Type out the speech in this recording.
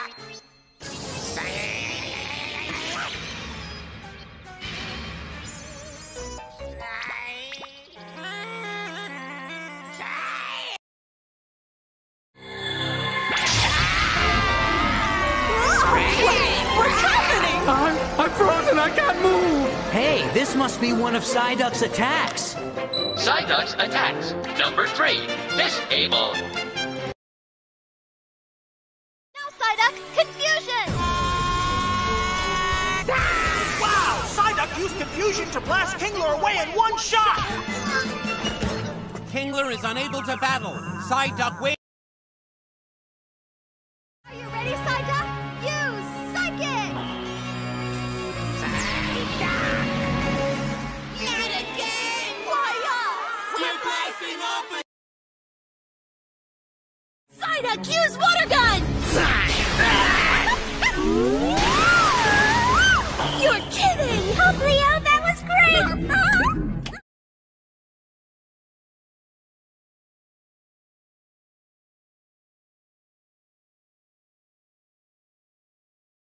What's happening? I'm frozen, I can't move! Hey, this must be one of Psyduck's attacks. Psyduck's attacks. Number 3. Disable. Now, Psyduck, confusion! Wow! Psyduck used confusion to blast Kingler away in one shot! Kingler is unable to battle. Psyduck wins. Are you ready, Psyduck? Use Psychic! Psyduck! Not again! Why us? We're blasting off! Psyduck, use water gun!